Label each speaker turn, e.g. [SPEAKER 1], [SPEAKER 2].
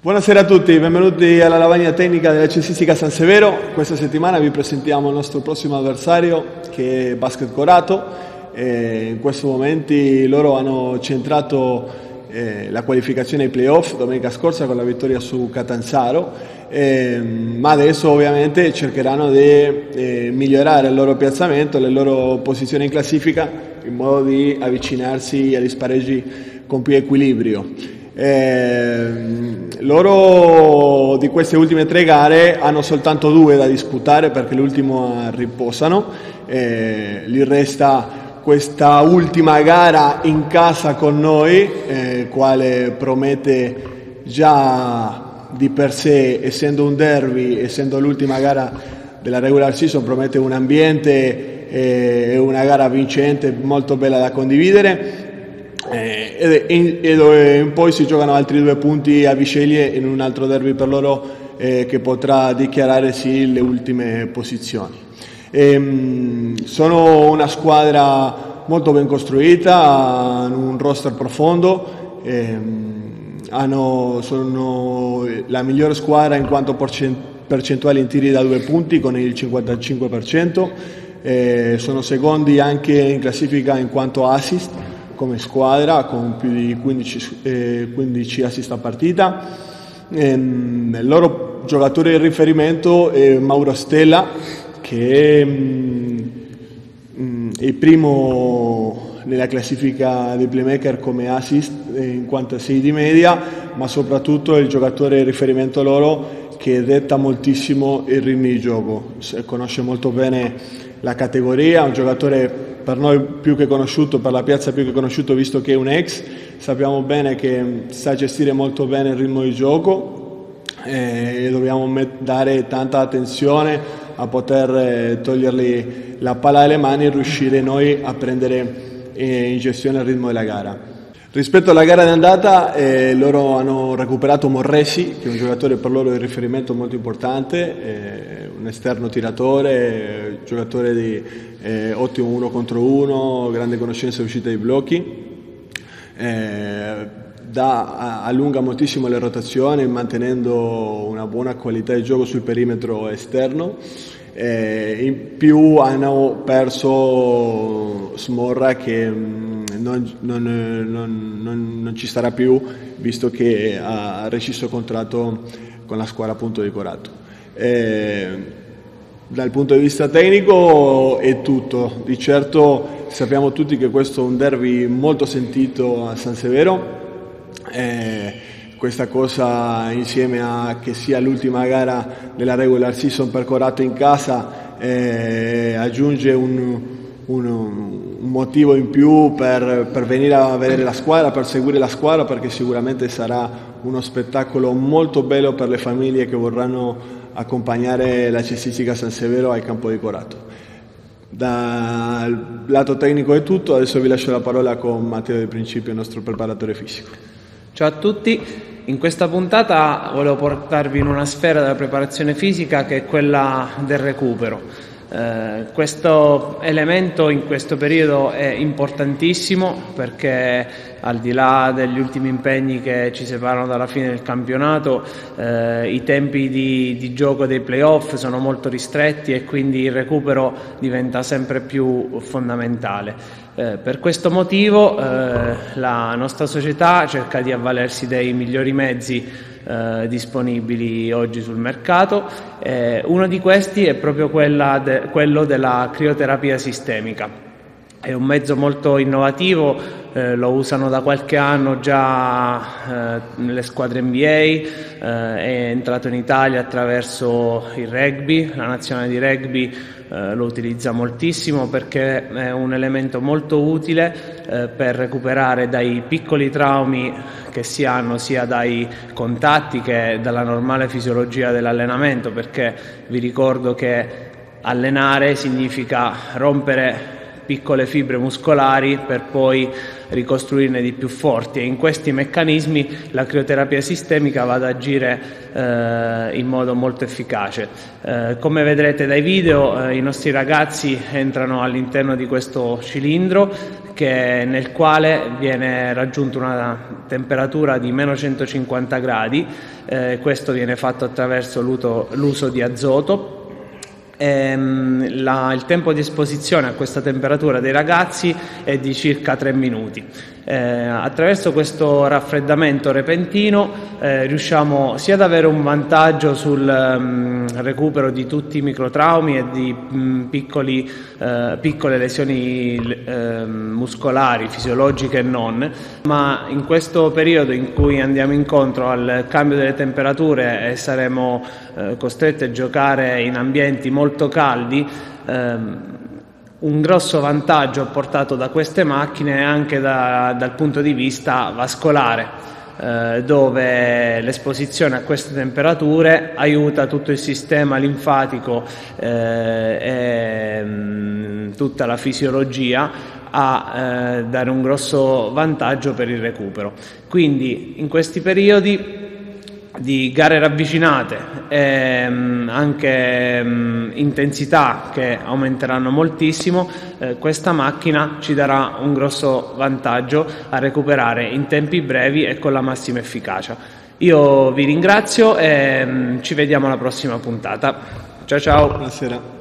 [SPEAKER 1] Buonasera a tutti, benvenuti alla lavagna tecnica della Cestistica San Severo. Questa settimana vi presentiamo il nostro prossimo avversario, che è Basket Corato. In questi momenti loro hanno centrato la qualificazione ai playoff domenica scorsa con la vittoria su Catanzaro, ma adesso ovviamente cercheranno di migliorare il loro piazzamento, le loro posizioni in classifica, in modo di avvicinarsi agli spareggi con più equilibrio. Loro di queste ultime 3 gare hanno soltanto 2 da disputare, perché l'ultimo riposano. Gli resta questa ultima gara in casa con noi, quale promette già di per sé, essendo un derby, essendo l'ultima gara della regular season, promette un ambiente e una gara vincente molto bella da condividere. E poi si giocano altri 2 punti a Bisceglie in un altro derby per loro, che potrà dichiarare sì le ultime posizioni. Sono una squadra molto ben costruita, hanno un roster profondo, sono la migliore squadra in quanto percentuali in tiri da 2 punti con il 55%, sono secondi anche in classifica in quanto assist come squadra, con più di 15 assist a partita. Il loro giocatore di riferimento è Mauro Stella, che è il primo nella classifica dei playmaker come assist in quanto a 6 di media, ma soprattutto è il giocatore di riferimento loro che detta moltissimo il ritmo di gioco, conosce molto bene la categoria, è un giocatore per noi più che conosciuto, per la piazza più che conosciuto, visto che è un ex. Sappiamo bene che sa gestire molto bene il ritmo di gioco e dobbiamo dare tanta attenzione a poter togliergli la palla dalle mani e riuscire noi a prendere in gestione il ritmo della gara. Rispetto alla gara di andata, loro hanno recuperato Morresi, che è un giocatore per loro di riferimento molto importante, un esterno tiratore, giocatore di ottimo 1 contro 1, grande conoscenza e uscita dei blocchi, allunga moltissimo le rotazioni mantenendo una buona qualità di gioco sul perimetro esterno. In più hanno perso Smorra, che non ci sarà più, visto che ha rescisso contratto con la squadra appunto di Corato. Dal punto di vista tecnico è tutto. Di certo sappiamo tutti che questo è un derby molto sentito a San Severo. Questa cosa, insieme a che sia l'ultima gara della regular season per Corato in casa, aggiunge un motivo in più per venire a vedere la squadra, per seguire la squadra, perché sicuramente sarà uno spettacolo molto bello per le famiglie che vorranno accompagnare la Cestistica San Severo al campo di Corato. Dal lato tecnico è tutto, adesso vi lascio la parola con Matteo Del Principio, il nostro preparatore fisico.
[SPEAKER 2] Ciao a tutti, in questa puntata volevo portarvi in una sfera della preparazione fisica che è quella del recupero. Questo elemento in questo periodo è importantissimo, perché al di là degli ultimi impegni che ci separano dalla fine del campionato, i tempi di gioco dei playoff sono molto ristretti e quindi il recupero diventa sempre più fondamentale. Per questo motivo la nostra società cerca di avvalersi dei migliori mezzi disponibili oggi sul mercato. Uno di questi è proprio quello della crioterapia sistemica. È un mezzo molto innovativo, lo usano da qualche anno già nelle squadre NBA, è entrato in Italia attraverso il rugby, la nazionale di rugby lo utilizza moltissimo perché è un elemento molto utile per recuperare dai piccoli traumi che si hanno sia dai contatti che dalla normale fisiologia dell'allenamento, perché vi ricordo che allenare significa rompere piccole fibre muscolari per poi ricostruirne di più forti, e in questi meccanismi la crioterapia sistemica va ad agire in modo molto efficace. Come vedrete dai video, i nostri ragazzi entrano all'interno di questo cilindro nel quale viene raggiunta una temperatura di meno 150 gradi, questo viene fatto attraverso l'uso di azoto. Il tempo di esposizione a questa temperatura dei ragazzi è di circa 3 minuti. Attraverso questo raffreddamento repentino riusciamo sia ad avere un vantaggio sul recupero di tutti i microtraumi e di piccole lesioni muscolari, fisiologiche e non, ma in questo periodo in cui andiamo incontro al cambio delle temperature e saremo costretti a giocare in ambienti molto caldi, un grosso vantaggio apportato da queste macchine è anche dal punto di vista vascolare, dove l'esposizione a queste temperature aiuta tutto il sistema linfatico e tutta la fisiologia a dare un grosso vantaggio per il recupero. Quindi in questi periodi di gare ravvicinate e anche intensità che aumenteranno moltissimo, questa macchina ci darà un grosso vantaggio a recuperare in tempi brevi e con la massima efficacia. Io vi ringrazio e ci vediamo alla prossima puntata. Ciao ciao.
[SPEAKER 1] Buonasera.